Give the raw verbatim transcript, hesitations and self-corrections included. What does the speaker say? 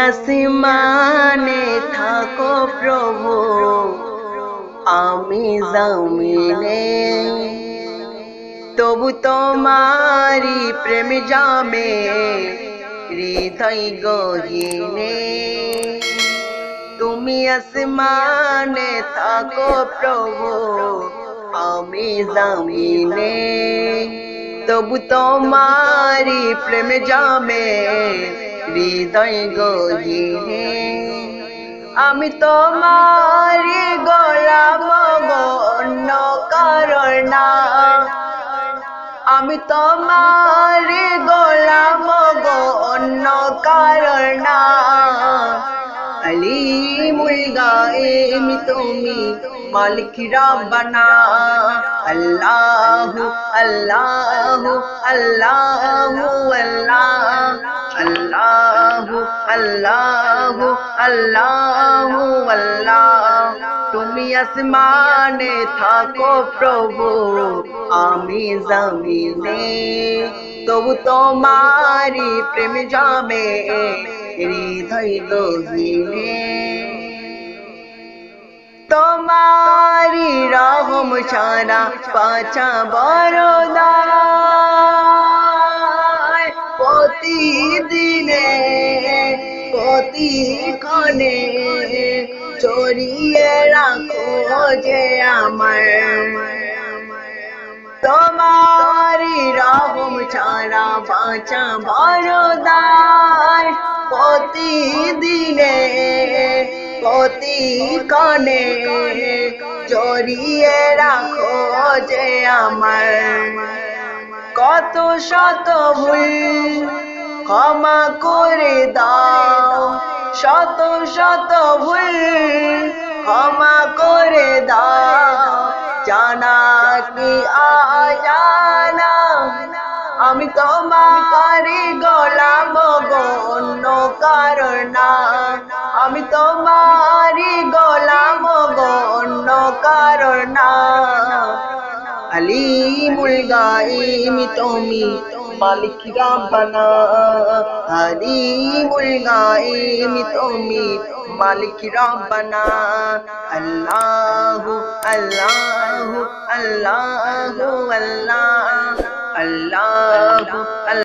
আসমানে থাকো প্রভু, আমি জমিনে, তবু তোমারি প্রেম জামে হৃদয় গহীনে। তুমি আসমানে থাকো প্রভু, আমি জমিনে, তবু তোমারি প্রেম জামে হৃদয় গহীনে। আমি তোমারি গোলাম গো, অন্য কারো না। আমি তোমারি গোলাম গো, অন্য কারো না। আলিমুল গায়েব তুমি, মালিক রব্বানা। আল্লাহু আল্লাহু আল্লাহু আল্লাহ, আল্লাহু আল্লাহু আল্লাহু আল্লাহ। তুমি আসমানে থাকো প্রভু, আমি জমিনে, তবু তোমারি প্রেম জামে হৃদয় গহীনে। তোমারি রহম ছাড়া পাচা বরদায়, প্রতিদিনে প্রতিক্ষণে চড়িয়ে রাখো যে আমার। তোমারি রহম ছাড়া বাঁচা বরদায়, প্রতিদিনে প্রতিক্ষণে জড়িয়ে রাখো যে আমার। কত শত ভুল ক্ষমা করে দাও, শত শত ভুল ক্ষমা করে দাও, জানা কি অজানা। আমি তোমারি গোলাম গো, অন্য কারো না। আমি তোমারি গোলাম গো, অন্য কারো না। আলিমুল গায়েব তুমি, মালিক রব্বানা। আলিমুল গায়েব তুমি, মালিক রব্বানা। আল্লাহু আল্লাহু আল্লাহু আল্লাহ, আল্লাহু